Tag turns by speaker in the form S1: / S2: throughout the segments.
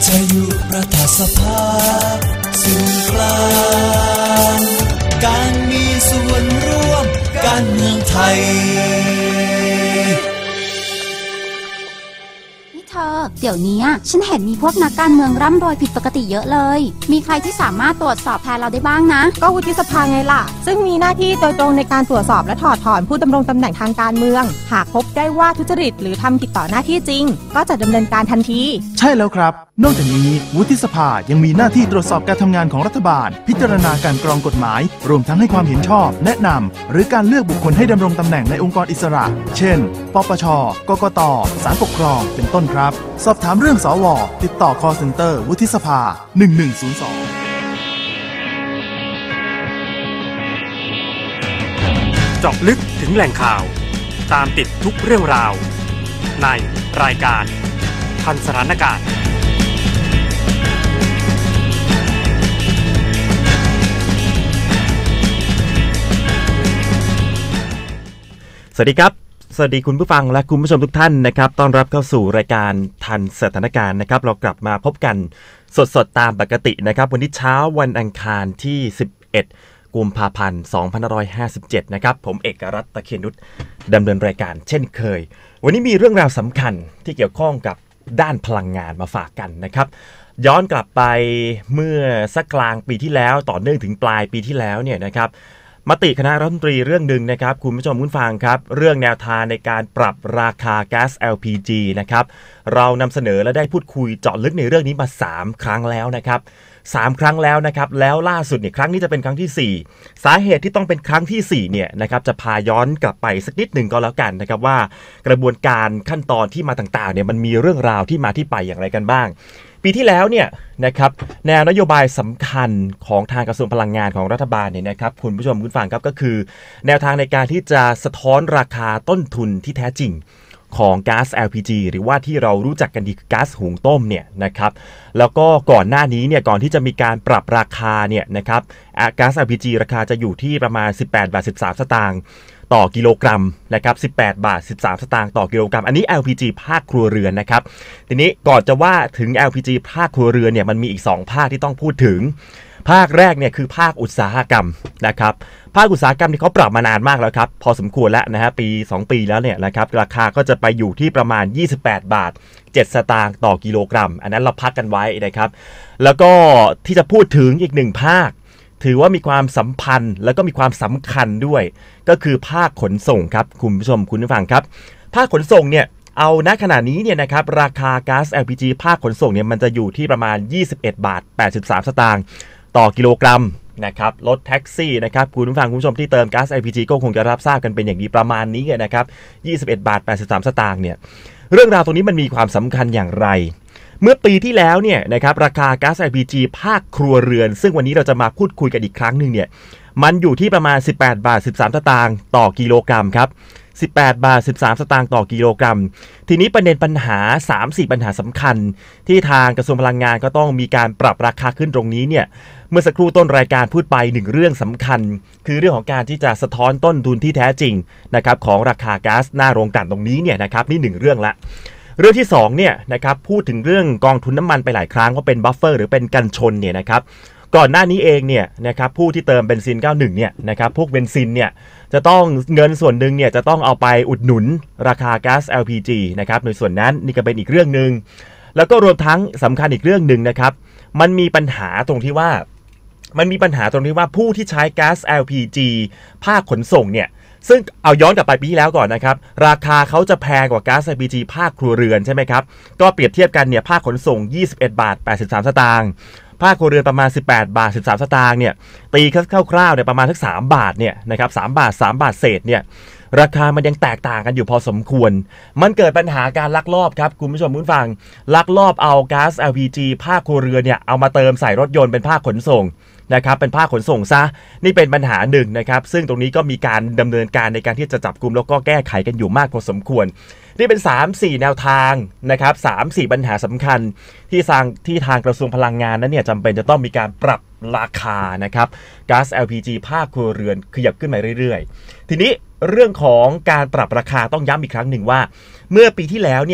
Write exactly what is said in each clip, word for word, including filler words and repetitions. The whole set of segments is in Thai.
S1: จะอยู่รัฐสภาส่วนกลางการมีส่วนร่วมการเมืองไทย
S2: เธอเดี๋ยวนี้ฉันเห็นมีพวกนักการเมืองร่ำรวยผิดปกติเยอะเลยมีใครที่สามารถตรวจสอบแทนเราได้บ้างนะ
S3: ก็วุฒิสภาไงล่ะซึ่งมีหน้าที่โดยตรงในการตรวจสอบและถอดถอนผู้ดำรงตำแหน่งทางการเมืองหากพบได้ว่าทุจริตหรือทำผิดต่อหน้าที่จริงก็จะดำเนินการทันที
S4: ใช่แล้วครับนอกจากนี้วุฒิสภายังมีหน้าที่ตรวจสอบการทำงานของรัฐบาลพิจารณาการกรองกฎหมายรวมทั้งให้ความเห็นชอบแนะนำหรือการเลือกบุคคลให้ดำรงตำแหน่งในองค์กรอิสระเช่นปปช.กกต.ศาลปกครองเป็นต้นครับสอบถามเรื่องสว.ติดต่อ call center วุฒิสภาหนึ่งหนึ่งศูนย์สอง
S5: เจาะลึกถึงแหล่งข่าวตามติดทุกเรื่องราวในรายการทันสถานการณ์สวัสดีครับสวัสดีคุณผู้ฟังและคุณผู้ชมทุกท่านนะครับต้อนรับเข้าสู่รายการทันสถานการณ์นะครับเรากลับมาพบกันสดๆตามปกตินะครับวันนี้เช้าวันอังคารที่สิบเอ็ดกุมภาพันธ์สองพันห้าร้อยห้าสิบเจ็ดนะครับผมเอกรัตน์ ตะเคียนนุชดำเนินรายการเช่นเคยวันนี้มีเรื่องราวสำคัญที่เกี่ยวข้องกับด้านพลังงานมาฝากกันนะครับย้อนกลับไปเมื่อสักกลางปีที่แล้วต่อเนื่องถึงปลายปีที่แล้วเนี่ยนะครับมติคณะรัฐมนตรีเรื่องหนึ่งนะครับคุณผู้ชมคุณฟังครับเรื่องแนวทางในการปรับราคาก๊าซ แอล พี จี นะครับเรานำเสนอและได้พูดคุยเจาะลึกในเรื่องนี้มาสามครั้งแล้วนะครับสามครั้งแล้วนะครับแล้วล่าสุดเนี่ยครั้งนี้จะเป็นครั้งที่สี่สาเหตุที่ต้องเป็นครั้งที่สี่เนี่ยนะครับจะพาย้อนกลับไปสักนิดหนึ่งก็แล้วกันนะครับว่ากระบวนการขั้นตอนที่มาต่างๆเนี่ยมันมีเรื่องราวที่มาที่ไปอย่างไรกันบ้างปีที่แล้วเนี่ยนะครับแนวนโยบายสำคัญของทางกระทรวงพลังงานของรัฐบาลเนี่ยนะครับคุณผู้ชมคุณฟังครับก็คือแนวทางในการที่จะสะท้อนราคาต้นทุนที่แท้จริงของก๊าซ แอล พี จี หรือว่าที่เรารู้จักกันดีคือก๊าซหุงต้มเนี่ยนะครับแล้วก็ก่อนหน้านี้เนี่ยก่อนที่จะมีการปรับราคาเนี่ยนะครับก๊าซ แอล พี จี ราคาจะอยู่ที่ประมาณสิบแปดบาทสิบสามสตางค์ต่อกิโลกรัมนะครับสิบแปดบาทสิบสามสตางค์ต่อกิโลกรัมอันนี้ แอล พี จี ภาคครัวเรือนนะครับทีนี้ก่อนจะว่าถึง แอล พี จี ภาคครัวเรือนเนี่ยมันมีอีกสองภาคที่ต้องพูดถึงภาคแรกเนี่ยคือภาคอุตสาหกรรมนะครับภาคอุตสาหกรรมที่เขาปรับมานานมากแล้วครับพอสมควรแล้วนะฮะปีสองปีแล้วเนี่ยนะครับราคาก็จะไปอยู่ที่ประมาณยี่สิบแปดบาทเจ็ดสตางค์ต่อกิโลกรัมอันนั้นเราพักกันไว้นะครับแล้วก็ที่จะพูดถึงอีกหนึ่งภาคถือว่ามีความสัมพันธ์แล้วก็มีความสำคัญด้วยก็คือภาคขนส่งครับคุณผู้ชมคุณผู้ฟังครับภาคขนส่งเนี่ยเอาณขณะนี้เนี่ยนะครับราคาก๊าซ แอล พี จี ภาคขนส่งเนี่ยมันจะอยู่ที่ประมาณยี่สิบเอ็ดบาทแปดสิบสามสตางค์ต่อกิโลกรัมนะครับรถแท็กซี่นะครับคุณผู้ฟังคุณผู้ชมที่เติมก๊าซ แอล พี จี ก็คงจะรับทราบกันเป็นอย่างดีประมาณนี้นะครับยี่สิบเอ็ดบาทแปดสิบสามสตางค์เนี่ยเรื่องราวตรงนี้มันมีความสำคัญอย่างไรเมื่อปีที่แล้วเนี่ยนะครับราคาก๊าซ แอล พี จี ภาคครัวเรือนซึ่งวันนี้เราจะมาพูดคุยกันอีกครั้งหนึ่งเนี่ยมันอยู่ที่ประมาณสิบแปดบาทสิบสามสตางค์ต่อกิโลกรัมครับสิบแปดบาทสิบสามสตางค์ต่อกิโลกรัมทีนี้ประเด็นปัญหา สามสี่ ปัญหาสำคัญที่ทางกระทรวงพลังงานก็ต้องมีการปรับราคาขึ้นตรงนี้เนี่ยเมื่อสักครู่ต้นรายการพูดไปหนึ่งเรื่องสำคัญคือเรื่องของการที่จะสะท้อนต้นทุนที่แท้จริงนะครับของราคาก๊าซหน้าโรงกลั่นตรงนี้เนี่ยนะครับนี่หนึ่งเรื่องละเรื่องที่สองเนี่ยนะครับพูดถึงเรื่องกองทุนน้ำมันไปหลายครั้งว่าเป็นบัฟเฟอร์หรือเป็นกันชนเนี่ยนะครับก่อนหน้านี้เองเนี่ยนะครับผู้ที่เติมเบนซินเก้าสิบเอ็ดเนี่ยนะครับพวกเบนซินเนี่ยจะต้องเงินส่วนหนึ่งเนี่ยจะต้องเอาไปอุดหนุนราคาก๊าซ แอล พี จี นะครับในส่วนนั้นนี่ก็เป็นอีกเรื่องนึงแล้วก็รวมทั้งสำคัญอีกเรื่องนึงนะครับมันมีปัญหาตรงที่ว่ามันมีปัญหาตรงที่ว่าผู้ที่ใช้ก๊าซ แอล พี จี ภาคขนส่งเนี่ยซึ่งเอาย้อนกลับไปปีที่แล้วก่อนนะครับราคาเขาจะแพงกว่าก๊าซ แอล พี จี ภาคครัวเรือนใช่ไหมครับก็เปรียบเทียบกันเนี่ยภาคขนส่งยี่สิบเอ็ดบาทแปดสิบสามสตางค์ภาคครัวเรือนประมาณสิบแปดบาทสิบสามสตางค์เนี่ยตีคร่าวๆเนี่ยประมาณสักสามบาทเนี่ยนะครับสามบาทสามบาทเศษเนี่ยราคามันยังแตกต่างกันอยู่พอสมควรมันเกิดปัญหาการลักลอบครับคุณผู้ชมคุณฟังลักลอบเอาก๊าซ แอล พี จี ภาคครัวเรือนเนี่ยเอามาเติมใส่รถยนต์เป็นภาคขนส่งนะครับเป็นภาคขนส่งซะนี่เป็นปัญหาหนึ่งนะครับซึ่งตรงนี้ก็มีการดำเนินการในการที่จะจับกุมแล้วก็แก้ไขกันอยู่มากพอสมควรนี่เป็น สามสี่ แนวทางนะครับ สามสี่ ปัญหาสำคัญที่ทางที่ทางกระทรวงพลังงานนั้นเนี่ยจำเป็นจะต้องมีการปรับราคานะครับก๊าซ แอล พี จี ภาคครัวเรือนขยับขึ้นมาเรื่อยๆทีนี้เรื่องของการปรับราคาต้องย้ำอีกครั้งหนึ่งว่าเมื่อปีที่แล้วเนี่ย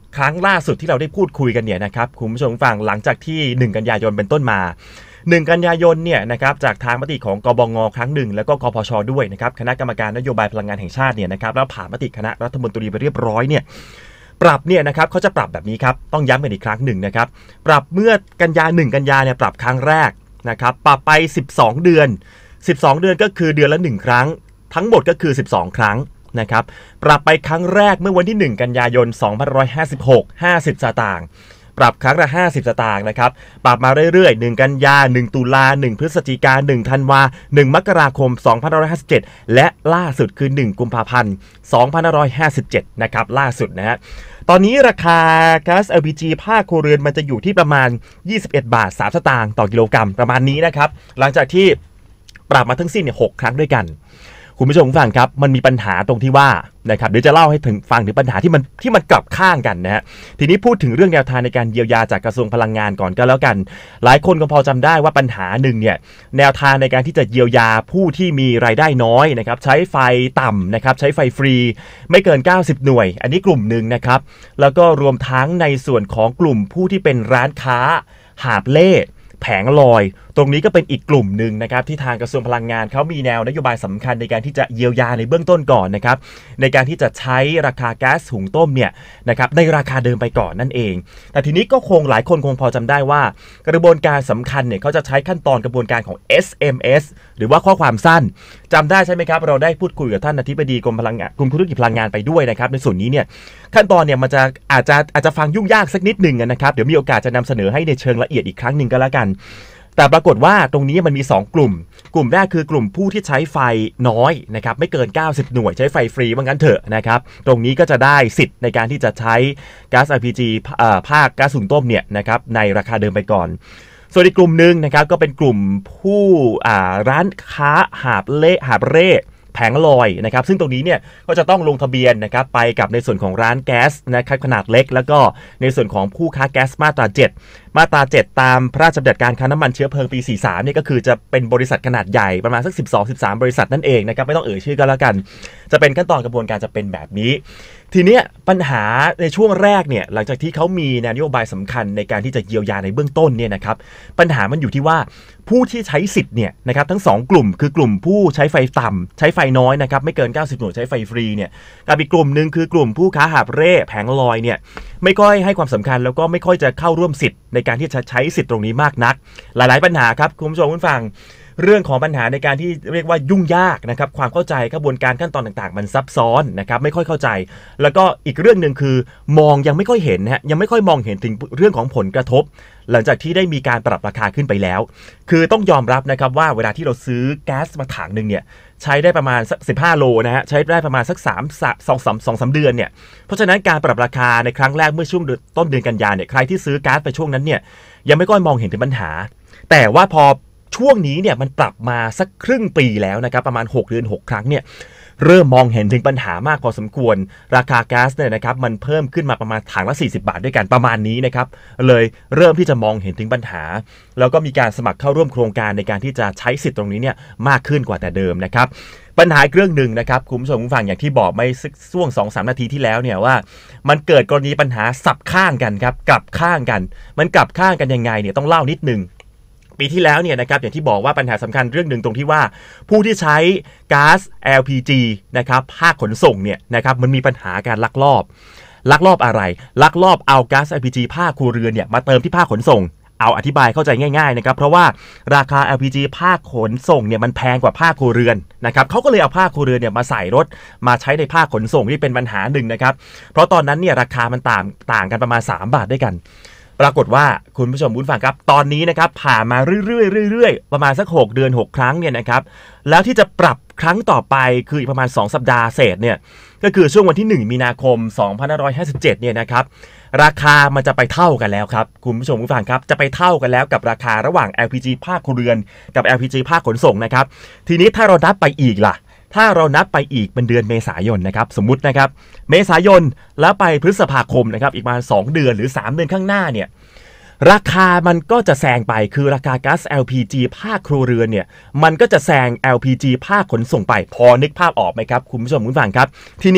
S5: ครั้งล่าสุดที่เราได้พูดคุยกันเนี่ยนะครับคุณผู้ชมฟังหลังจากที่หนึ่งกันยายนเป็นต้นมาหนึ่งกันยายนเนี่ยนะครับจากทางมติของกบง.ครั้งหนึ่งแล้วก็กพช.ด้วยนะครับคณะกรรมการนโยบายพลังงานแห่งชาติเนี่ยนะครับแล้วผ่านมติคณะรัฐมนตรีไปเรียบร้อยเนี่ยปรับเนี่ยนะครับเขาจะปรับแบบนี้ครับต้องย้ำกันอีกครั้งหนึ่งนะครับปรับเมื่อกันยาหนึ่งกันยาเนี่ยปรับครั้งแรกนะครับปรับไปสิบสองเดือนสิบสองเดือนก็คือเดือนละหนึ่งครั้งทั้งหมดก็คือสิบสองครั้งนะครับปรับไปครั้งแรกเมื่อวันที่หนึ่งกันยายนสองพันห้าร้อยห้าสิบหก ห้าสิบสตางค์ปรับครั้งละห้าสิบสตางค์นะครับปรับมาเรื่อยๆหนึ่งกันยาหนึ่งตุลาหนึ่งพฤศจิกายนหนึ่งธันวาหนึ่งมกราคมสองพันห้าร้อยห้าสิบเจ็ดและล่าสุดคือหนึ่งกุมภาพันธ์สองพันห้าร้อยห้าสิบเจ็ดนะครับล่าสุดนะฮะตอนนี้ราคาก๊าซ แอล พี จี ภาคครัวเรือนมันจะอยู่ที่ประมาณยี่สิบเอ็ดบาทสามสตางค์ต่อกิโลกรัมประมาณนี้นะครับหลังจากที่ปรับมาทั้งสิ้นเนี่ยหกครั้งด้วยกันคุณผู้ชมฟังครับมันมีปัญหาตรงที่ว่านะครับเดี๋ยวจะเล่าให้ถึงฟังถึงปัญหาที่มันที่มันกลับข้างกันนะฮะทีนี้พูดถึงเรื่องแนวทางในการเยียวยาจากกระทรวงพลังงานก่อนก็แล้วกันหลายคนก็พอจำได้ว่าปัญหาหนึ่งเนี่ยแนวทางในการที่จะเยียวยาผู้ที่มีรายได้น้อยนะครับใช้ไฟต่ำนะครับใช้ไฟฟรีไม่เกินเก้าสิบหน่วยอันนี้กลุ่มหนึ่งนะครับแล้วก็รวมทั้งในส่วนของกลุ่มผู้ที่เป็นร้านค้าหาบเล่แผงลอยตรงนี้ก็เป็นอีกกลุ่มหนึ่งนะครับที่ทางกระทรวงพลังงานเขามีแนวนโยบายสำคัญในการที่จะเยียวยาในเบื้องต้นก่อนนะครับในการที่จะใช้ราคาแก๊สหุงต้มเนี่ยนะครับในราคาเดิมไปก่อนนั่นเองแต่ทีนี้ก็คงหลายคนคงพอจำได้ว่ากระบวนการสำคัญเนี่ยเขาจะใช้ขั้นตอนกระบวนการของ เอส เอ็ม เอส หรือว่าข้อความสั้นจำได้ใช่ไหมครับเราได้พูดคุยกับท่านอธิบดีกรมพลังงานกรมธุรกิจพลังงานไปด้วยนะครับในส่วนนี้เนี่ยขั้นตอนเนี่ยมันจะอาจจะอาจจะฟังยุ่งยากสักนิดหนึ่งนะครับเดี๋ยวมีโอกาสจะนำเสนอให้ในเชิงละเอียดอีกครั้งหนึ่งก็แล้วกันแต่ปรากฏว่าตรงนี้มันมีสองกลุ่มกลุ่มแรกคือกลุ่มผู้ที่ใช้ไฟน้อยนะครับไม่เกินเก้าสิบหน่วยใช้ไฟฟรีว่างั้นเถอะนะครับตรงนี้ก็จะได้สิทธิ์ในการที่จะใช้ก๊าซ แอล พี จี ภาคก๊าซหุงต้มเนี่ยนะครับในราคาเดิมไปก่อนส่วนอีกกลุ่มหนึ่งนะครับก็เป็นกลุ่มผู้ร้านค้าหาบเล่หาบเร่แผงลอยนะครับซึ่งตรงนี้เนี่ยก็จะต้องลงทะเบียนนะครับไปกับในส่วนของร้านแก๊สนะครับขนาดเล็กแล้วก็ในส่วนของผู้ค้าแก๊สมาตราเจ็ดมาตราเจ็ดตามพระราชบัญญัติการค้าน้ำมันเชื้อเพลิงปีสี่สิบสามเนี่ยก็คือจะเป็นบริษัทขนาดใหญ่ประมาณสักสิบสอง สิบสามบริษัทนั่นเองนะครับไม่ต้องเอ่ยชื่อก็แล้วกันจะเป็นขั้นตอนกระบวนการจะเป็นแบบนี้ทีเนี้ยปัญหาในช่วงแรกเนี่ยหลังจากที่เขามีแนวนโยบายสำคัญในการที่จะเยียวยาในเบื้องต้นเนี่ยนะครับปัญหามันอยู่ที่ว่าผู้ที่ใช้สิทธิ์เนี่ยนะครับทั้งสองกลุ่มคือกลุ่มผู้ใช้ไฟต่ำใช้ไฟน้อยนะครับไม่เกินเก้าสิบหน่วยใช้ไฟฟรีเนี่ยกับอีกกลุ่มนึงคือกลุ่มผู้ค้าหาบเร่แผงลอยเนี่ยไม่ค่อยให้ความสำคัญแล้วก็ไม่ค่อยจะเข้าร่วมสิทธิ์ในการที่จะใช้สิทธิ์ตรงนี้มากนักหลายๆปัญหาครับคุณผู้ชมคุณฟังเรื่องของปัญหาในการที่เรียกว่ายุ่งยากนะครับความเข้าใจกระบวนการขั้นตอนต่างๆมันซับซ้อนนะครับไม่ค่อยเข้าใจแล้วก็อีกเรื่องนึงคือมองยังไม่ค่อยเห็นฮะยังไม่ค่อยมองเห็นถึงเรื่องของผลกระทบหลังจากที่ได้มีการปรับราคาขึ้นไปแล้วคือต้องยอมรับนะครับว่าเวลาที่เราซื้อแก๊สมาถังนึงเนี่ยใช้ได้ประมาณสักสิบห้าโลนะฮะใช้ได้ประมาณสักสาม สอง สอง สามเดือนเนี่ยเพราะฉะนั้นการปรับราคาในครั้งแรกเมื่อช่วงต้นเดือนกันยายนเนี่ยใครที่ซื้อก๊าซไปช่วงนั้นเนี่ยยังไม่ค่อยมองเห็นถึงปัญหาแต่ว่าพอช่วงนี้เนี่ยมันปรับมาสักครึ่งปีแล้วนะครับประมาณหกเดือนหกครั้งเนี่ยเริ่มมองเห็นถึงปัญหามากพอสมควรราคาก๊าซเนี่ยนะครับมันเพิ่มขึ้นมาประมาณถังละสี่สิบบาทด้วยกันประมาณนี้นะครับเลยเริ่มที่จะมองเห็นถึงปัญหาแล้วก็มีการสมัครเข้าร่วมโครงการในการที่จะใช้สิทธิ์ตรงนี้เนี่ยมากขึ้นกว่าแต่เดิมนะครับปัญหาเรื่องหนึ่งนะครับคุณผู้ชมผู้ฟังอย่างที่บอกไม่ช่วง สองถึงสาม นาทีที่แล้วเนี่ยว่ามันเกิดกรณีปัญหาสับข้างกันครับกลับข้างกันมันกลับข้างกันยังไงเนี่ยต้องเล่านิดนึงปีที่แล้วเนี่ยนะครับอย่างที่บอกว่าปัญหาสำคัญเรื่องหนึ่งตรงที่ว่าผู้ที่ใช้ก๊าซ แอล พี จี นะครับภาคขนส่งเนี่ยนะครับมันมีปัญหาการลักลอบลักลอบอะไรลักลอบเอาก๊าซ แอล พี จี ภาคครัวเรือนเนี่ยมาเติมที่ภาคขนส่งเอาอธิบายเข้าใจง่ายๆนะครับเพราะว่าราคา แอล พี จี ภาคขนส่งเนี่ยมันแพงกว่าภาคครัวเรือนนะครับเขาก็เลยเอาภาคครัวเรือนเนี่ยมาใส่รถมาใช้ในภาคขนส่งที่เป็นปัญหาหนึ่งนะครับเพราะตอนนั้นเนี่ยราคามันต่างต่างกันประมาณสามบาทด้วยกันปรากฏว่าคุณผู้ชมผู้ฟังครับตอนนี้นะครับผ่านมาเรื่อยๆเรื่อยๆประมาณสักหกเดือนหกครั้งเนี่ยนะครับแล้วที่จะปรับครั้งต่อไปคืออีกประมาณสองสัปดาห์เศษเนี่ยก็คือช่วงวันที่หนึ่งมีนาคมสองพันห้าร้อยห้าสิบเจ็ดเนี่ยนะครับราคามันจะไปเท่ากันแล้วครับคุณผู้ชมผู้ฟังครับจะไปเท่ากันแล้วกับราคาระหว่าง แอล พี จี ภาคครัวเรือนกับ แอล พี จี ภาคขนส่งนะครับทีนี้ถ้าเรานับไปอีกล่ะถ้าเรานับไปอีกเป็นเดือนเมษายนนะครับสมมุตินะครับเมษายนแล้วไปพฤษภาคมนะครับอีกประมาณสองเดือนหรือสามเดือนข้างหน้าเนี่ยราคามันก็จะแซงไปคือราคาก๊าซ แอล พี จี ภาคครัวเรือนเนี่ยมันก็จะแซง แอล พี จี ภาคขนส่งไปพอนึกภาพออกไหมครับคุณผู้ชมคุณฟังครับทีนี้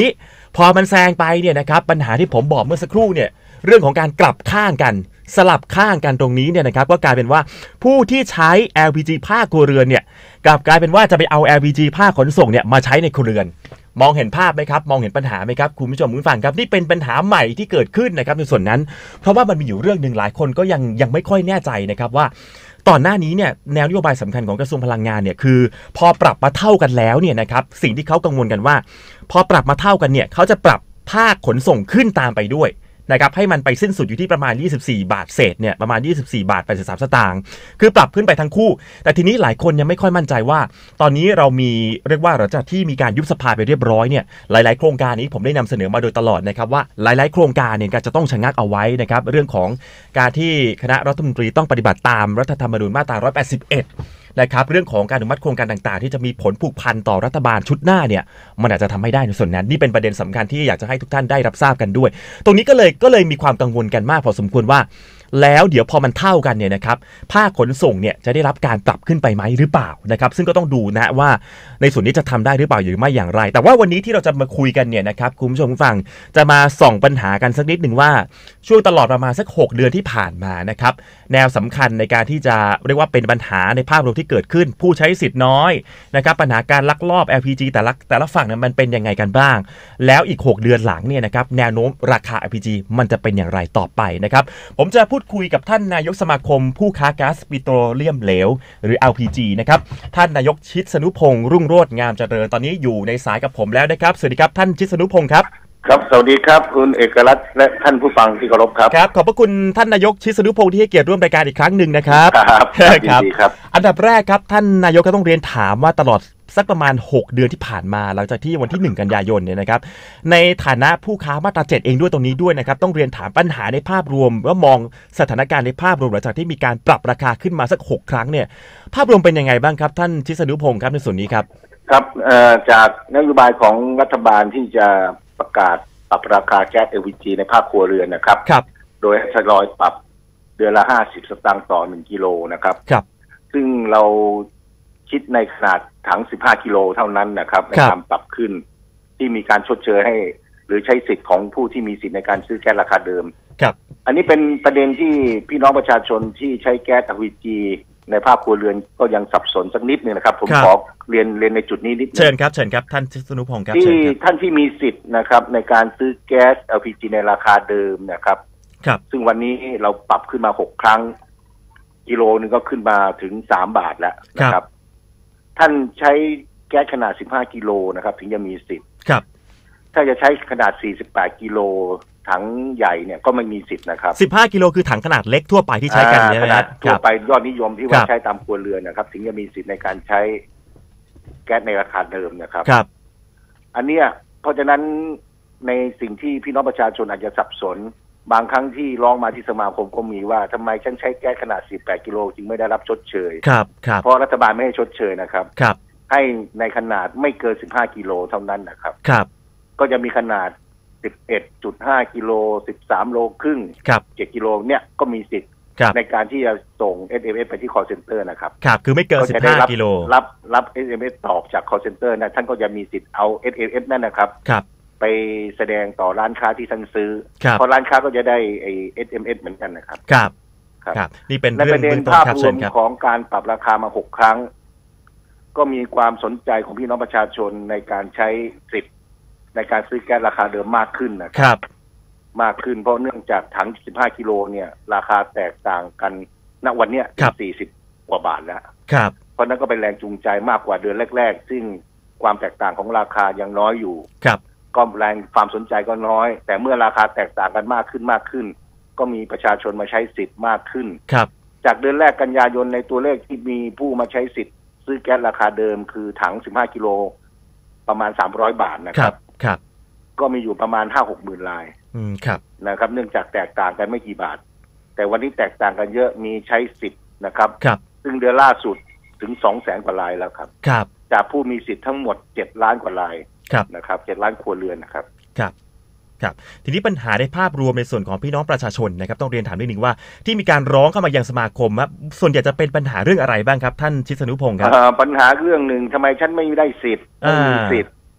S5: พอมันแซงไปเนี่ยนะครับปัญหาที่ผมบอกเมื่อสักครู่เนี่ยเรื่องของการกลับข้างกันสลับข้างกันตรงนี้เนี่ยนะครับก็กลายเป็นว่าผู้ที่ใช้ แอล พี จี ภาคครัวเรือนเนี่ยกลับกลายเป็นว่าจะไปเอา แอล พี จี ภาคขนส่งเนี่ยมาใช้ในครัวเรือนมองเห็นภาพไหมครับมองเห็นปัญหาไหมครับคุณผู้ชมคุณผู้ฟังครับนี่เป็นปัญหาใหม่ที่เกิดขึ้นนะครับในส่วนนั้นเพราะว่ามันมีอยู่เรื่องนึงหลายคนก็ยังยังไม่ค่อยแน่ใจนะครับว่าตอนหน้านี้เนี่ยแนวนโยบายสำคัญของกระทรวงพลังงานเนี่ยคือพอปรับมาเท่ากันแล้วเนี่ยนะครับสิ่งที่เขากังวลกันว่าพอปรับมาเท่ากันเนี่ยเขาจะปรับภาคขนส่งขึ้นตามไปด้วยนะครับให้มันไปสิ้นสุดอยู่ที่ประมาณยี่สิบสี่บาทเศษเนี่ยประมาณยี่สิบสี่บาทแปดสิบสามสตางค์คือปรับขึ้นไปทั้งคู่แต่ทีนี้หลายคนยังไม่ค่อยมั่นใจว่าตอนนี้เรามีเรียกว่าหลังจากที่มีการยุบสภาไปเรียบร้อยเนี่ยหลายๆโครงการนี้ผมได้นำเสนอมาโดยตลอดนะครับว่าหลายๆโครงการเนี่ยจะต้องชะงักเอาไว้นะครับเรื่องของการที่คณะรัฐมนตรีต้องปฏิบัติตามรัฐธรรมนูญมาตราหนึ่งร้อยแปดสิบเอ็ดนะครับเรื่องของการอนุมัติโครงการต่างๆที่จะมีผลผูกพันต่อรัฐบาลชุดหน้าเนี่ยมันอาจจะทำให้ได้ในส่วนนั้นนี่เป็นประเด็นสำคัญที่อยากจะให้ทุกท่านได้รับทราบกันด้วยตรงนี้ก็เลยก็เลยมีความกังวลกันมากพอสมควรว่าแล้วเดี๋ยวพอมันเท่ากันเนี่ยนะครับภาคขนส่งเนี่ยจะได้รับการปรับขึ้นไปไหมหรือเปล่านะครับซึ่งก็ต้องดูนะว่าในส่วนนี้จะทำได้หรือเปล่าหรือไม่อย่างไรแต่ว่าวันนี้ที่เราจะมาคุยกันเนี่ยนะครับคุณผู้ชมผู้ฟังจะมาส่องปัญหากันสักนิดหนึ่งว่าช่วงตลอดประมาณสักหกเดือนที่ผ่านมานะครับแนวสำคัญในการที่จะเรียกว่าเป็นปัญหาในภาพรวมที่เกิดขึ้นผู้ใช้สิทธิ์น้อยนะครับปัญหาการลักลอบ แอล พี จี แต่ละแต่ละฝั่งนั้นมันเป็นยังไงกันบ้างแล้วอีกหกเดือนหลังเนี่ยนะครับแนวโน้มราคา แอล พี จี มันจะเป็นอย่างไรต่อไปนะครับผมจะพูดคุยกับท่านนายกสมาคมผู้ค้าก๊าซปิโตรเลียมเหลวหรือ แอล พี จี นะครับท่านนายกชิดสนุพงษ์รุ่งโรจน์งามเจริญตอนนี้อยู่ในสายกับผมแล้วนะครับสวัสดีครับท่านชิดสนุพงษ์ครับ
S6: ครับสวัสดีครับคุณเอกรัตน์และท่านผู้ฟังที่เคารพครับ
S5: ครับขอบพระคุณท่านนายกชิดสนุพงษ์ที่ให้เกียรติร่วมรายการอีกครั้งหนึ่งนะครับ
S6: ครับครับครับ
S5: อันดับแรกครับท่านนายกก็ต้องเรียนถามว่าตลอดสักประมาณหกเดือนที่ผ่านมาหลังจากที่วันที่หนึ่งกันยายนเนี่ยนะครับในฐานะผู้ค้ามาตราเจ็ดเองด้วยตรงนี้ด้วยนะครับต้องเรียนถามปัญหาในภาพรวมว่ามองสถานการณ์ในภาพรวมหลังจากที่มีการปรับราคาขึ้นมาสักหกครั้งเนี่ยภาพรวมเป็นยังไงบ้างครับท่านชิดสนุพงศ์ครับในส่วนนี้ครับ
S6: ครับจากนโยบายของรัฐบาลที่จะประกาศปรับราคาแก๊ส แอล พี จี ในภาคครัวเรือนนะครับ
S5: ครับ
S6: โดยทยอยปรับเดือนละห้าสิบสตางค์ต่อหนึ่งกิโลนะครับ
S5: ครับ
S6: ซึ่งเราคิดในขนาดถังสิบห้ากิโลเท่านั้นนะครับในการปรับขึ้นที่มีการชดเชยให้หรือใช้สิทธิ์ของผู้ที่มีสิทธิ์ในการซื้อแก๊สราคาเดิม
S5: ครับ
S6: อันนี้เป็นประเด็นที่พี่น้องประชาชนที่ใช้แก๊ส แอล พี จี ในภาคครัวเรือนก็ยังสับสนสักนิดนึงนะครับผมขอเรียนเรียนในจุดนี้นิดนึง
S5: เชิญครับเชิญครับท่านสนุพงศ์ครับ
S6: ที่ท่านที่มีสิทธิ์นะครับในการซื้อแก๊ส แอล พี จี ในราคาเดิมนะครับ
S5: ครับ
S6: ซึ่งวันนี้เราปรับขึ้นมาหกครั้งกิโลนึงก็ขึ้นมาถึงสามบาทแล้วนะครับท่านใช้แก๊สขนาดสิบห้ากิโลนะครับถึงจะมีสิทธิ์
S5: ครับ
S6: ถ้าจะใช้ขนาดสี่สิบแปดกิโลถังใหญ่เนี่ยก็ไม่มีสิทธิ์นะครับ
S5: สิบห้ากิโลคือถังขนาดเล็กทั่วไปที่ใช้กันใช่ไหมครับ
S6: ทั่วไปยอดนิยมที่ว่าใช้ตามครัวเรือนนะครับถึงจะมีสิทธิ์ในการใช้แก๊สในราคาเดิมนะครับ
S5: ครับ
S6: อันเนี้ยเพราะฉะนั้นในสิ่งที่พี่น้องประชาชนอาจจะสับสนบางครั้งที่ร้องมาที่สมาคมก็มีว่าทำไมฉันใช้แก๊สขนาดสิบแปดกิโลจึงไม่ได้รับชดเชย
S5: ครับครับ
S6: เพราะรัฐบาลไม่ให้ชดเชยนะครับ
S5: ครับ
S6: ให้ในขนาดไม่เกินสิบห้ากิโลเท่านั้นนะครับ
S5: ครับ
S6: ก็จะมีขนาด สิบเอ็ดจุดห้า กิโลสิบสามโลครึ่ง
S5: ครับ
S6: เจ็ดกิโลเนี่ยก็มีสิทธิ์ในการที่จะส่ง เอส เอ็ม เอส ไปที่ call center นะครับ
S5: ครับคือไม่เกินสิบห้ากิโล
S6: รับรับ เอส เอ็ม เอส ตอบจาก call center นะท่านก็จะมีสิทธิ์เอา เอส เอ็ม เอส นั่นนะครับ
S5: ครับ
S6: ไปแสดงต่อร้านค้าที่ท่านซื้อเพราะร้านค้าก็จะได้ไอ้ เอส เอ็ม เอส เหมือนกันนะครับ
S5: ครับครับนี่เป็น
S6: เรื่องเบื้องต้นภาพรวมของการปรับราคามาหกครั้งก็มีความสนใจของพี่น้องประชาชนในการใช้สิทธิ์ในการซื้อแก๊สราคาเดิมมากขึ้นนะครับมากขึ้นเพราะเนื่องจากถังสิบห้ากิโลเนี่ยราคาแตกต่างกันณวันเนี้ยสี่สิบกว่าบาทแล้ว
S5: ครับ
S6: เพราะนั้นก็เป็นแรงจูงใจมากกว่าเดือนแรกๆซึ่งความแตกต่างของราคายังน้อยอยู่
S5: ครับ
S6: ก็แรงความสนใจก็น้อยแต่เมื่อราคาแตกต่างกันมากขึ้นมากขึ้นก็มีประชาชนมาใช้สิทธิ์มากขึ้น
S5: ครับ
S6: จากเดือนแรกกันยายนในตัวเลขที่มีผู้มาใช้สิทธิ์ซื้อแก๊สราคาเดิมคือถังสิบห้ากิโลประมาณสามร้อยบาทนะครับ
S5: ครับ
S6: ก็มีอยู่ประมาณ ห้าหกหมื่น ราย
S5: อืมครับ
S6: นะครับเนื่องจากแตกต่างกันไม่กี่บาทแต่วันนี้แตกต่างกันเยอะมีใช้สิทธิ์นะครับ
S5: ครับ
S6: ซึ่งเดือนล่าสุดถึง สองแสน กว่ารายแล้วครับ
S5: ครับ
S6: จากผู้มีสิทธิ์ทั้งหมดเจ็ดล้านกว่าราย
S5: ครับ
S6: นะครับเจ็ดล้านครัวเรือนนะครับ
S5: ครับครับทีนี้ปัญหาในภาพรวมในส่วนของพี่น้องประชาชนนะครับต้องเรียนถามนิดนึงว่าที่มีการร้องเข้ามายังสมาคมครับส่วนใหญ่จะเป็นปัญหาเรื่องอะไรบ้างครับท่านชิดสนุพงศ์ครับ
S6: ปัญหาเรื่องหนึ่งทำไมฉันไม่ได้สิทธิ์ไม่มีสิทธิ์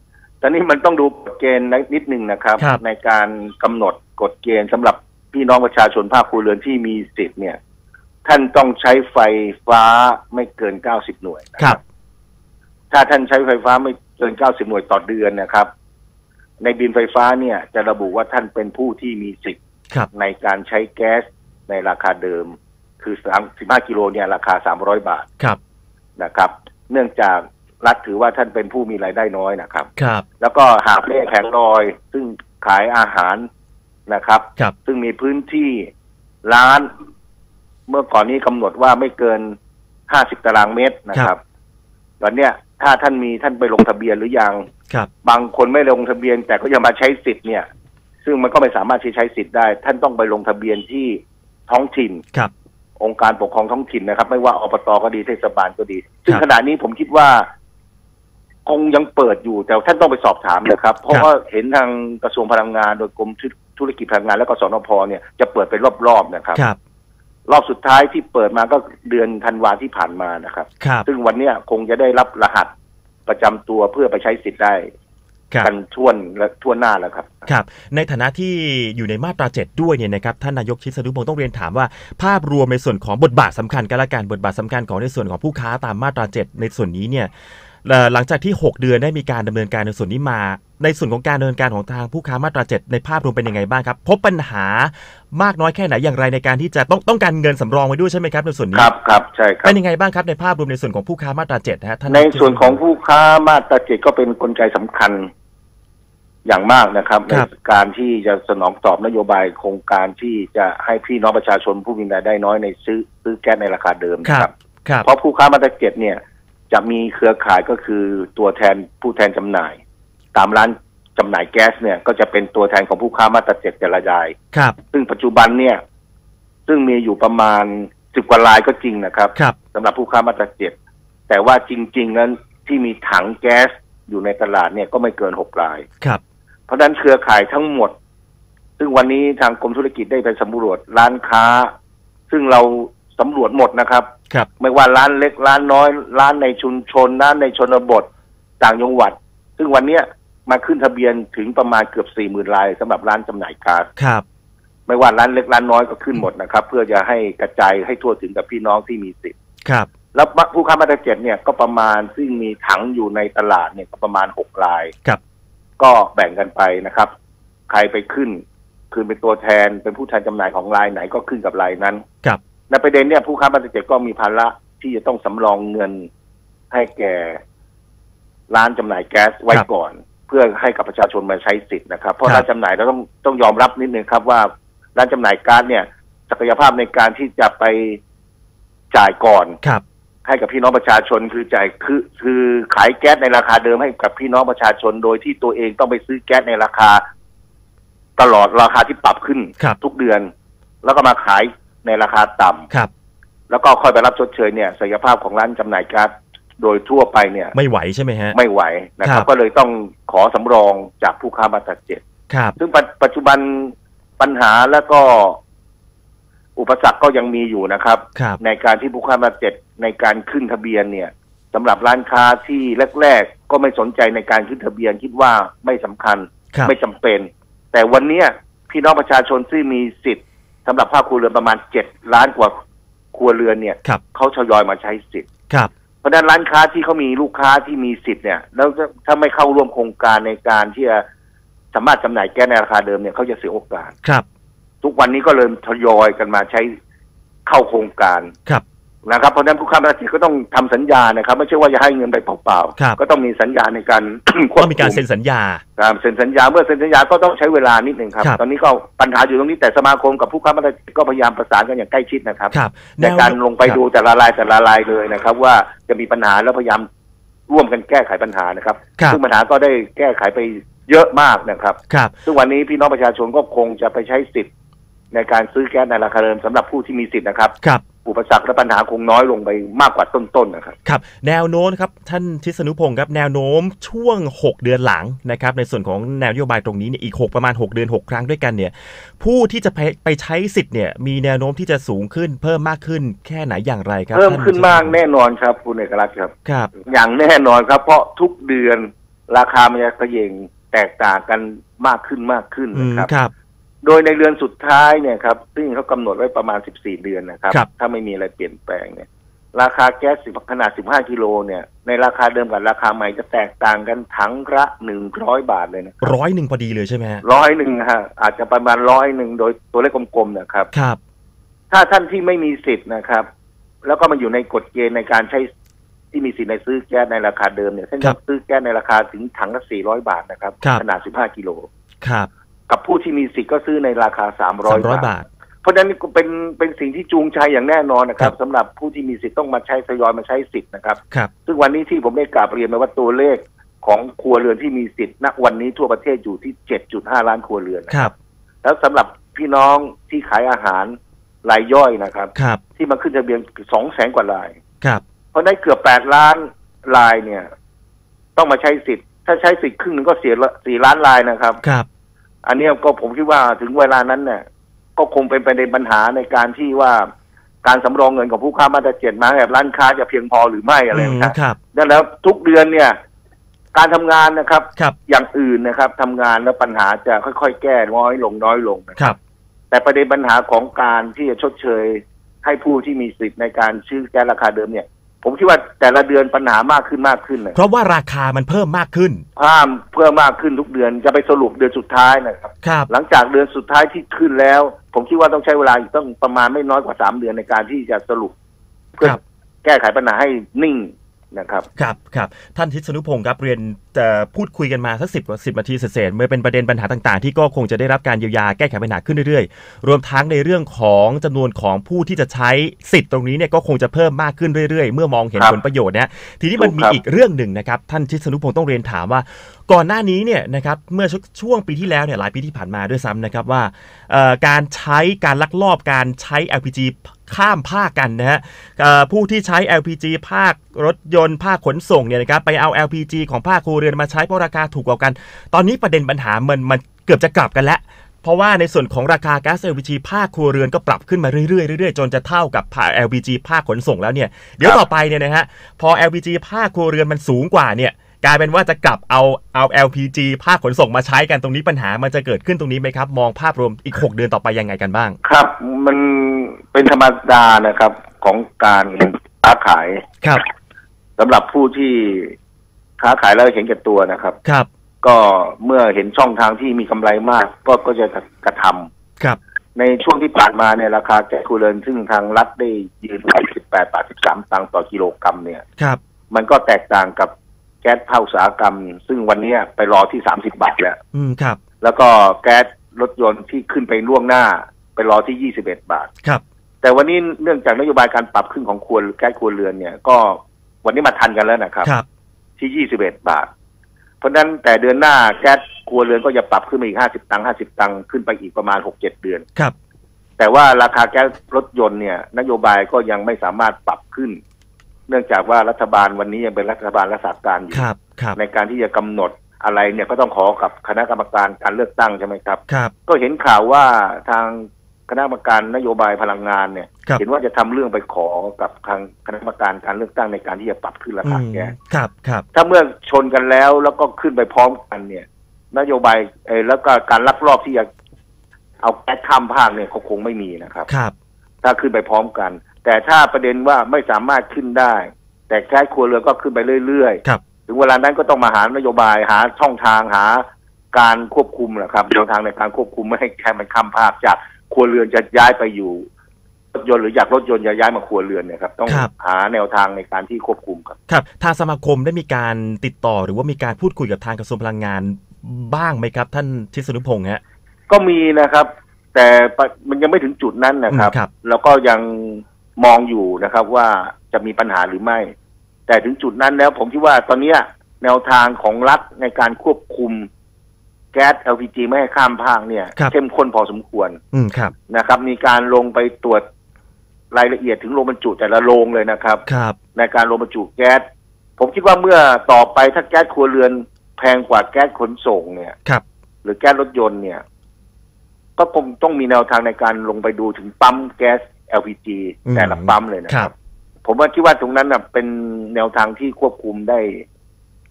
S6: ตอนนี้มันต้องดูกฎเกณฑ์นิดนึงนะครับในการกำหนดกฎเกณฑ์สำหรับพี่น้องประชาชนภาคครัวเรือนที่มีสิทธิ์เนี่ยท่านต้องใช้ไฟฟ้าไม่เกินเก้าสิบหน่วยนะครับถ้าท่านใช้ไฟฟ้าไม่เกินเก้าสิบหน่วยต่อเดือนนะครับในบิลไฟฟ้าเนี่ยจะระบุว่าท่านเป็นผู้ที่มีสิทธิ์ในการใช้แก๊สในราคาเดิมคือสามสิบห้ากิโลเนี่ยราคาสามร้อยบาทนะครับเนื่องจากรัฐถือว่าท่านเป็นผู้มีรายได้น้อยนะครับแล้วก็หาบเล่แผงลอยซึ่งขายอาหารนะครับซึ่งมีพื้นที่ร้านเมื่อก่อนนี้กำหนดว่าไม่เกินห้าสิบตารางเมตรนะครับตอนเนี้ยถ้าท่านมีท่านไปลงทะเบียนหรือยังบางคนไม่ลงทะเบียนแต่ก็ยังมาใช้สิทธิ์เนี่ยซึ่งมันก็ไม่สามารถใช้สิทธิ์ได้ท่านต้องไปลงทะเบียนที่ท้องถิ่นองค์การปกครองท้องถิ่นนะครับไม่ว่าอบต.ก็ดีเทศบาลก็ดีซึ่งขณะนี้ผมคิดว่าคงยังเปิดอยู่แต่ท่านต้องไปสอบถามนะครับเพราะว่าเห็นทางกระทรวงพลังงานโดยกรมธุรกิจพลังงานและก็สนพ.เนี่ยจะเปิดเป็นรอบๆนะครับรอบสุดท้ายที่เปิดมาก็เดือนธันวาที่ผ่านมานะครับซึ่งวันนี้คงจะได้รับรหัสประจำตัวเพื่อไปใช้สิทธิ์ได้กันทั่วและทั่วหน้าแล้วครับ
S5: ครับในฐานะที่อยู่ในมาตราเจ็ดด้วยเนี่ยนะครับท่านนายกชิสนุพงศ์ต้องเรียนถามว่าภาพรวมในส่วนของบทบาทสำคัญกันละกันบทบาทสำคัญของในส่วนของผู้ค้าตามมาตราเจ็ดในส่วนนี้เนี่ยหลังจากที่หกเดือนได้มีการดำเนินการในส่วนนี้มาในส่วนของการดำเนินการของทางผู้ค้ามาตราเจ็ดในภาพรวมเป็นยังไงบ้างครับพบปัญหามากน้อยแค่ไหนอย่างไรในการที่จะต้องต้องการเงินสำรองไว้ด้วยใช่ไหมครับในส่วนนี้
S6: ครับครับใช่ครับ
S5: เป็นยังไงบ้างครับในภาพรวมในส่วนของผู้ค้ามาตราเจ็ดฮะ
S6: ในส่วนของผู้ค้ามาตราเจ็ดก็เป็นกลไกสำคัญอย่างมากนะครับในการที่จะสนองตอบนโยบายโครงการที่จะให้พี่น้องประชาชนผู้มีรายได้น้อยในซื้อซื้อแก๊สในราคาเดิมนะครับเพราะผู้ค้ามาตราเจ็ดเนี่ยจะมีเครือข่ายก็คือตัวแทนผู้แทนจำหน่ายตามร้านจำหน่ายแก๊สเนี่ยก็จะเป็นตัวแทนของผู้ค้ามาตราเจ็ดแต่ละรายครับซึ่งปัจจุบันเนี่ยซึ่งมีอยู่ประมาณสิบกว่ารายก็จริงนะครับสำหรับผู้ค้ามาตราเจ็ดแต่ว่าจริงๆนั้นที่มีถังแก๊สอยู่ในตลาดเนี่ยก็ไม่เกินหกรายครับเพราะฉะนั้นเครือข่ายทั้งหมดซึ่งวันนี้ทางกรมธุรกิจได้ไปสำรวจร้านค้าซึ่งเราสำรวจหมดนะครับไม่ว่าร้านเล็กร้านน้อยร้านในชุมชนร้านในชนบทต่างจังหวัดซึ่งวันนี้มาขึ้นทะเบียนถึงประมาณเกือบสี่หมื่นรายสำหรับร้านจำหน่ายก๊าซครับไม่ว่าร้านเล็กร้านน้อยก็ขึ้นหมดนะครับเพื่อจะให้กระจายให้ทั่วถึงกับพี่น้องที่มีสิทธิ์ครับแล้วผู้ค้ามาตราเจ็ดเนี่ยก็ประมาณซึ่งมีถังอยู่ในตลาดเนี่ยก็ประมาณหกรายครับก็แบ่งกันไปนะครับใครไปขึ้นคือเป็นตัวแทนเป็นผู้แทนจำหน่ายของรายไหนก็ขึ้นกับรายนั้นครับในประเด็นเนี่ยผู้ค้ามาตราเจ็ดก็มีภาระที่จะต้องสำรองเงินให้แก่ร้านจำหน่ายแก๊สไว้ก่อนเพื่อให้กับประชาชนมาใช้สิทธิ์นะครับเพราะร้านจำหน่ายเราต้องต้องยอมรับนิดนึงครับว่าร้านจำหน่ายก๊าซเนี่ยศักยภาพในการที่จะไปจ่ายก่อนครับให้กับพี่น้องประชาชนคือจ่ายคือคือขายแก๊สในราคาเดิมให้กับพี่น้องประชาชนโดยที่ตัวเองต้องไปซื้อแก๊สในราคาตลอดราคาที่ปรับขึ้นทุกเดือนแล้วก็มาขายในราคาต่ำครับแล้วก็ค่อยไปรับชดเชยเนี่ยศักยภาพของร้านจำหน่ายก๊าซโดยทั่วไปเนี่ย
S5: ไม่ไหวใช่ไหมฮะ
S6: ไม่ไหวนะครับก็เลยต้องขอสำรองจากผู้ค้ามาตราเจ็ดครับซึ่งปัจจุบันปัญหาแล้วก็อุปสรรคก็ยังมีอยู่นะครับในการที่ผู้ค้ามาตราเจ็ดในการขึ้นทะเบียนเนี่ยสำหรับร้านค้าที่แรกๆก็ไม่สนใจในการขึ้นทะเบียนคิดว่าไม่สำคัญไม่จำเป็นแต่วันนี้พี่น้องประชาชนที่มีสิทธิ์สำหรับภาคครัวเรือนประมาณเจ็ดล้านกว่าครัวเรือนเนี่ยเขาทยอยมาใช้สิทธิ์เพราะฉะนั้นร้านค้าที่เขามีลูกค้าที่มีสิทธิ์เนี่ยแล้วถ้าไม่เข้าร่วมโครงการในการที่จะสามารถจำหน่ายแก๊สในราคาเดิมเนี่ยเขาจะเสียโอกาสครับทุกวันนี้ก็เริ่มทยอยกันมาใช้เข้าโครงการครับนะครับเพราะฉะนั้นผู้ค้ามาตราเจ็ดก็ต้องทำสัญญานะครับไม่ใช่ว่าจะให้เงินไปเปล่าๆก็ต้องมีสัญญาในการ
S5: ต้องมีการเซ็นสัญญา
S6: ครับเซ็นสัญญาเมื่อเซ็นสัญญาก็ต้องใช้เวลานิดนึงครับตอนนี้ก็ปัญหาอยู่ตรงนี้แต่สมาคมกับผู้ค้ามาตราเจ็ดก็พยายามประสานกันอย่างใกล้ชิดนะครับในการลงไปดูแต่ละรายแต่ละรายเลยนะครับว่าจะมีปัญหาแล้วพยายามร่วมกันแก้ไขปัญหานะครับซึ่งปัญหาก็ได้แก้ไขไปเยอะมากนะครับซึ่งวันนี้พี่น้องประชาชนก็คงจะไปใช้สิทธิ์ในการซื้อแก๊สในราคาเดิมสำหรับผู้ที่มีสิทธิ์นะครับอุปสรรคและปัญหาคงน้อยลงไปมากกว่าต้นๆนะครับ
S5: ครับแนวโน้มครับท่านชิสนุพงศ์ครับแนวโน้มช่วงหกเดือนหลังนะครับในส่วนของแนวนโยบายตรงนี้เนี่ยอีกหกประมาณหกเดือนหกครั้งด้วยกันเนี่ยผู้ที่จะไปไปใช้สิทธิ์เนี่ยมีแนวโน้มที่จะสูงขึ้นเพิ่มมากขึ้นแค่ไหนอย่างไรครับ
S6: เพิ่มขึ้นมากแน่นอนครับคุณเอกลักษณ์ครับครับอย่างแน่นอนครับเพราะทุกเดือนราคามันจะกระเยงแตกต่างกันมากขึ้นมากขึ้นนะครับ
S5: ครับ
S6: โดยในเดือนสุดท้ายเนี่ยครับซึ่งเขากำหนดไว้ประมาณสิบสี่เดือนนะครับถ้าไม่มีอะไรเปลี่ยนแปลงเนี่ยราคาแก๊สขนาดสิบห้ากิโลเนี่ยในราคาเดิมกับราคาใหม่จะแตกต่างกันถังละหนึ่งร้อยบาทเลยนะ
S5: ร้อยหนึ่งพอดีเลยใช่ไหม
S6: ร้อยหนึ่งฮะอาจจะประมาณร้อยหนึ่งโดยตัวเลขกลมๆนะครับ
S5: ครับ
S6: ถ้าท่านที่ไม่มีสิทธิ์นะครับแล้วก็มาอยู่ในกฎเกณฑ์ในการใช้ที่มีสิทธิ์ในซื้อแก๊สในราคาเดิมเนี่ยท่านจะซื้อแก๊สในราคาถึงถังละสี่ร้อยบาทนะครับขนาดสิบห้ากิโล
S5: ครับ
S6: กับผู้ที่มีสิทธิ์ก็ซื้อในราคาสามร้อยบาทเพราะฉะนั้นเป็นเป็นสิ่งที่จูงใจอย่างแน่นอนนะครับสำหรับผู้ที่มีสิทธิ์ต้องมาใช้ทยอยมาใช้สิทธิ์นะครับซึ่งวันนี้ที่ผมได้กราบเรียนไปว่าตัวเลขของครัวเรือนที่มีสิทธิ์ณวันนี้ทั่วประเทศอยู่ที่ เจ็ดจุดห้า ล้านครัวเรือน
S5: ครับ
S6: แล้วสำหรับพี่น้องที่ขายอาหารรายย่อยนะครับที่มาขึ้นทะเบียนสองแสนกว่ารายเพราะได้เกือบแปดล้านรายเนี่ยต้องมาใช้สิทธิ์ถ้าใช้สิทธิ์ครึ่งหนึ่งก็เสียสี่ล้านรายนะครับ
S5: ครับ
S6: อันนี้ก็ผมคิดว่าถึงเวลานั้นเนี่ยก็คงเป็นประเด็นปัญหาในการที่ว่าการสำรองเงินของผู้ค้ามาตราเจ็ดมาแบบร้านค้าจะเพียงพอหรือไม่อะไรนะครับดังนั้นทุกเดือนเนี่ยการทำงานนะครับอย่างอื่นนะครับทำงานแล้วปัญหาจะค่อยๆแก้น้อยลงน้อยลง
S5: นะครับ
S6: แต่ประเด็นปัญหาของการที่จะชดเชยให้ผู้ที่มีสิทธิ์ในการซื้อแก๊สราคาเดิมเนี่ยผมคิดว่าแต่ละเดือนปัญหามากขึ้นมากขึ้น
S5: เพราะว่าราคามันเพิ่มมากขึ้น
S6: เพิ่มเพิ่มมากขึ้นทุกเดือนจะไปสรุปเดือนสุดท้ายนะครับ
S5: ครับ
S6: หลังจากเดือนสุดท้ายที่ขึ้นแล้วผมคิดว่าต้องใช้เวลาอีกต้องประมาณไม่น้อยกว่าสามเดือนในการที่จะสรุปเพื่อแก้ไขปัญหาให้นิ่งนะครับ
S5: ครับครับท่านทิศนุพงศ์ครับเรียนจะพูดคุยกันมาสักสิบกว่าสิบนาทีเศษๆเมื่อเป็นประเด็นปัญหาต่างๆที่ก็คงจะได้รับการเยียวยาแก้ไขปัญหาขึ้นเรื่อยๆรวมทั้งในเรื่องของจำนวนของผู้ที่จะใช้สิทธิ์ตรงนี้เนี่ยก็คงจะเพิ่มมากขึ้นเรื่อยๆเมื่อมองเห็นผลประโยชน์เนี่ยทีนี้มันมีอีกเรื่องหนึ่งนะครับท่านทิศนุพงศ์ต้องเรียนถามว่าก่อนหน้านี้เนี่ยนะครับเมื่อช่วงปีที่แล้วเนี่ยหลายปีที่ผ่านมาด้วยซ้ำนะครับว่าการใช้การลักลอบการใช้ แอล พี จี ข้ามภาคกันนะฮะผู้ที่ใช้ แอล พี จี ภาครถยนต์ภาคขนส่งเนี่ยนะครับไปเอา แอล พี จี ของภาคครัวเรือนมาใช้เพราะราคาถูกกว่ากันตอนนี้ประเด็นปัญหามันมันเกือบจะกลับกันแล้วเพราะว่าในส่วนของราคาก๊าซ แอล พี จี ภาคครัวเรือนก็ปรับขึ้นมาเรื่อยๆเรื่อยๆจนจะเท่ากับ แอล พี จี ภาคขนส่งแล้วเนี่ยเดี๋ยวต่อไปเนี่ยนะฮะพอ แอล พี จี ภาคครัวเรือนมันสูงกว่าเนี่ยกลายเป็นว่าจะกลับเอาเอา แอล พี จี ภาคขนส่งมาใช้กันตรงนี้ปัญหามันจะเกิดขึ้นตรงนี้ไหมครับมองภาพรวมอีกหกเดือนต่อไปยังไงกันบ้าง
S6: ครับมันเป็นธรรมดานะครับของการค้าขาย
S5: ครับ
S6: สำหรับผู้ที่ค้าขายแล้วเห็นแก่ตัวนะครับ
S5: ครับ
S6: ก็เมื่อเห็นช่องทางที่มีกำไรมากก็ก็จะกระท
S5: ำครับ
S6: ในช่วงที่ผ่านมาเนี่ยราคาแก๊สครัวเรือนซึ่งทางรัฐได้ยืนไว้สิบแปดบาทสิบสามสตางค์ต่อกิโลกรัมเนี่ย
S5: ครับ
S6: มันก็แตกต่างกับแก๊สภาคอุตสาหกรรมซึ่งวันนี้ไปรอที่สามสิบบาทแล้ว
S5: อืมครับ
S6: แล้วก็แก๊สรถยนต์ที่ขึ้นไปล่วงหน้าไปรอที่ยี่สิบเอ็ดบาท
S5: ครับ
S6: แต่วันนี้เนื่องจากนโยบายการปรับขึ้นของครัวแก๊สครัวเรือนเนี่ยก็วันนี้มาทันกันแล้วนะครับที่ยี่สิบเอ็ดบาทเพราะฉะนั้นแต่เดือนหน้าแก๊สครัวเรือนก็จะปรับขึ้นมาอีกห้าสิบตังค์ห้าสิบตังค์ขึ้นไปอีกประมาณ หกเจ็ด เดือน
S5: ครับ
S6: แต่ว่าราคาแก๊สรถยนต์เนี่ยนโยบายก็ยังไม่สามารถปรับขึ้นเนื่องจากว่ารัฐบาลวันนี้ยังเป็นรัฐบาลรักษาการอยู่ในการที่จะกำหนดอะไรเนี่ยก็ต้องขอกับคณะกรรมการการเลือกตั้งใช่ไหมครับก็เห็นข่าวว่าทางคณะกรรมการนโยบายพลังงานเนี่ยเห็นว่าจะทำเรื่องไปขอกับทางคณะกรรมการการเลือกตั้งในการที่จะปรับขึ้นราคาแก๊ส
S5: ครับครับ
S6: ถ้าเมื่อชนกันแล้วแล้วก็ขึ้นไปพร้อมกันเนี่ยนโยบายเออแล้วก็การลักลอบที่จะเอาแก๊สข้ามภาคเนี่ยคงไม่มีนะครับ
S5: ครับ
S6: ถ้าขึ้นไปพร้อมกันแต่ถ้าประเด็นว่าไม่สามารถขึ้นได้แต่แก๊สครัวเรือนก็ขึ้นไปเรื่อยๆถึงเวลานั้นก็ต้องมาหานโยบายหาช่องทางหาการควบคุมนะครับแนวทางในการควบคุมไม่ให้แค่มันข้ามภาคจากครัวเรือนจะย้ายไปอยู่รถยนต์หรืออยากรถยนต์จะย้ายมาครัวเรือนเนี่ยครับต้องหาแนวทางในการที่ควบคุมครับ
S5: ครับทางสมาคมได้มีการติดต่อหรือว่ามีการพูดคุยกับทางกระทรวงพลังงานบ้างไหมครับท่านทิศนุพงษ์ฮะ
S6: ก็มีนะครับแต่มันยังไม่ถึงจุดนั้นนะครับแล้วก็ยังมองอยู่นะครับว่าจะมีปัญหาหรือไม่แต่ถึงจุดนั้นแล้วผมคิดว่าตอนนี้แนวทางของรัฐในการควบคุมแก๊ส แอล พี จี ไม่ให้ข้ามภาคเนี่ยเข้มข้นพอสมควรนะครับมีการลงไปตรวจรายละเอียดถึงโรงบรรจุแต่ละโรงเลยนะครับในการลงบรรจุแก๊สผมคิดว่าเมื่อต่อไปถ้าแก๊สครัวเรือนแพงกว่าแก๊สขนส่งเนี่ยหรือแก๊สรถยนต์เนี่ยก็คงต้องมีแนวทางในการลงไปดูถึงปั๊มแก๊ส แอล พี จี แต่ละปั๊มเลยนะครับผมว่าคิดว่าตรงนั้นน่ะเป็นแนวทางที่ควบคุมได้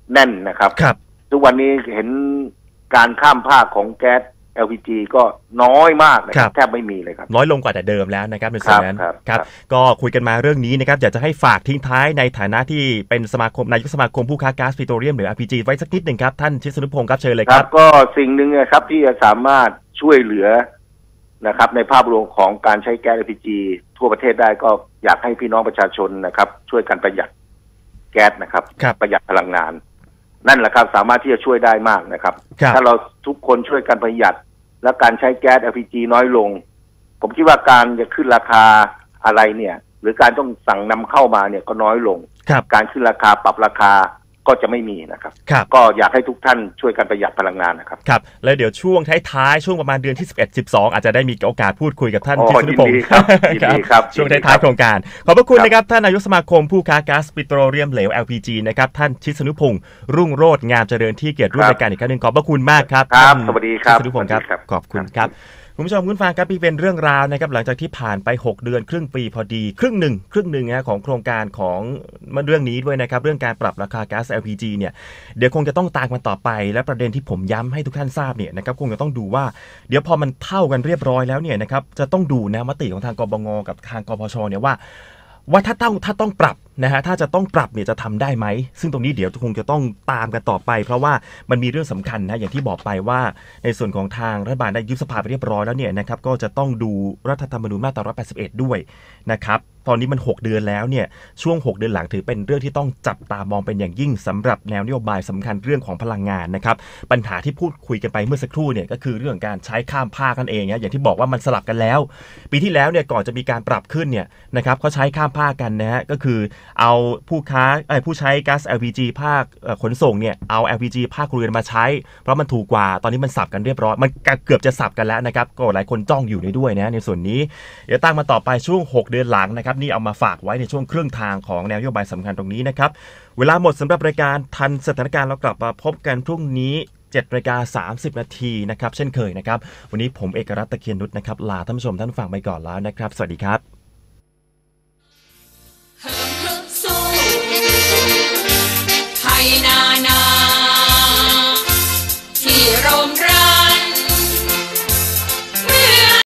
S6: แน่นนะครับ
S5: ครับ
S6: ทุกวันนี้เห็นการข้ามภาคของแก๊ส แอล พี จี ก็น้อยมากนะครับแทบไม่มีเลยครับ
S5: น้อยลงกว่าแต่เดิมแล้วนะครับในส่วนนั้นครับก็คุยกันมาเรื่องนี้นะครับอยากจะให้ฝากทิ้งท้ายในฐานะที่เป็นสมาคมนายกสมาคมผู้ค้าก๊าซปิโตรเลียมหรือ อาร์ พี จี ไว้สักนิดหนึ่งครับท่านชิสนุพงศ์ครับเชิญเลยครับ
S6: ก็สิ่งหนึ่งนะครับที่จะสามารถช่วยเหลือนะครับในภาพรวมของการใช้แก๊ส แอล พี จี ทั่วประเทศได้ก็อยากให้พี่น้องประชาชนนะครับช่วยกันประหยัดแก๊สนะครับประหยัดพลังงานนั่นแหละครับสามารถที่จะช่วยได้มากนะครับถ้าเราทุกคนช่วยกันประหยัดและการใช้แก๊ส แอล พี จี น้อยลงผมคิดว่าการจะขึ้นราคาอะไรเนี่ยหรือการต้องสั่งนำเข้ามาเนี่ยก็น้อยลงการขึ้นราคาปรับราคาก็จะไม่มีนะครับก็อยากให้ทุกท่านช่วยกันประหยัดพลังงานนะครับ
S5: ครับแล้วเดี๋ยวช่วงท้ายๆช่วงประมาณเดือนที่สิบเอ็ด สิบสองอาจจะได้มีโอกาสพูดคุยกับท่านชิสนุพงศ์
S6: ครับ
S5: ช่วงท้ายๆโครงการขอบพระคุณนะครับท่านนายกสมาคมผู้ค้าก๊าซปิโตรเลียมเหลว แอล พี จี นะครับท่านชิสนุพงศ์รุ่งโรจน์งามเจริญที่เกียรติร่วมรายการอีกครั้งนึงขอบพระคุณมากครับ
S6: ครับสวัสดีครับ
S5: ชิสนุพงศ์ครับขอบคุณครับคุณผู้ชมคุณฟังครับนี่เป็นเรื่องราวนะครับหลังจากที่ผ่านไปหกเดือนครึ่งปีพอดีครึ่งหนึ่งครึ่งหนึ่งนะของโครงการของเรื่องนี้ด้วยนะครับเรื่องการปรับราคาก๊าซ แอล พี จี เนี่ยเดี๋ยวคงจะต้องตามกันต่อไปและประเด็นที่ผมย้ำให้ทุกท่านทราบเนี่ยนะครับคงจะต้องดูว่าเดี๋ยวพอมันเท่ากันเรียบร้อยแล้วเนี่ยนะครับจะต้องดูนะมติของทางกบงกับทางกพชเนี่ยว่าว่าถ้าต้องถ้าต้องปรับนะฮะถ้าจะต้องปรับเนี่ยจะทำได้ไหมซึ่งตรงนี้เดี๋ยวคงจะต้องตามกันต่อไปเพราะว่ามันมีเรื่องสำคัญนะอย่างที่บอกไปว่าในส่วนของทางรัฐบาลได้ยุบสภาไปเรียบร้อยแล้วเนี่ยนะครับก็จะต้องดูรัฐธรรมนูญมาตราหนึ่งร้อยแปดสิบเอ็ดด้วยนะครับตอนนี้มันหกเดือนแล้วเนี่ยช่วงหกเดือนหลังถือเป็นเรื่องที่ต้องจับตามองเป็นอย่างยิ่งสำหรับแนวนโยบายสำคัญเรื่องของพลังงานนะครับปัญหาที่พูดคุยกันไปเมื่อสักครู่เนี่ยก็คือเรื่องการใช้ข้ามภาคนั่นเองนะอย่างที่บอกว่ามันสลับกันแล้วปีที่แล้วเนี่ยก่อนจะมีการปรับขึ้นเนี่ยนะครับเขาใช้ข้ามภาคกันนะฮะก็คือเอาผู้ค้าไอ้ผู้ใช้ก๊าซ แอล พี จี ภาคขนส่งเนี่ยเอา แอล พี จี ภาคเรือนมาใช้เพราะมันถูกกว่าตอนนี้มันสับกันเรียบร้อยมันเกือบจะสับกันแล้วนะครับก็หลายคนจ้องอยู่ในด้วยนะในส่วนนี้เดี๋ยวตั้งมาต่อไปช่วงหกเดือนหลังนะครับนี่เอามาฝากไว้ในช่วงครึ่งทางของแนวนโยบายสำคัญตรงนี้นะครับเวลาหมดสำหรับรายการทันสถานการณ์เรากลับมาพบกันพรุ่งนี้เจ็ดนาฬิกาสามสิบนาทีนะครับเช่นเคยนะครับวันนี้ผมเอกรัตน์ตะเคียนนุชนะครับลาท่านผู้ชมท่านฟังไปก่อนแล้วนะครับสวัสดีครับ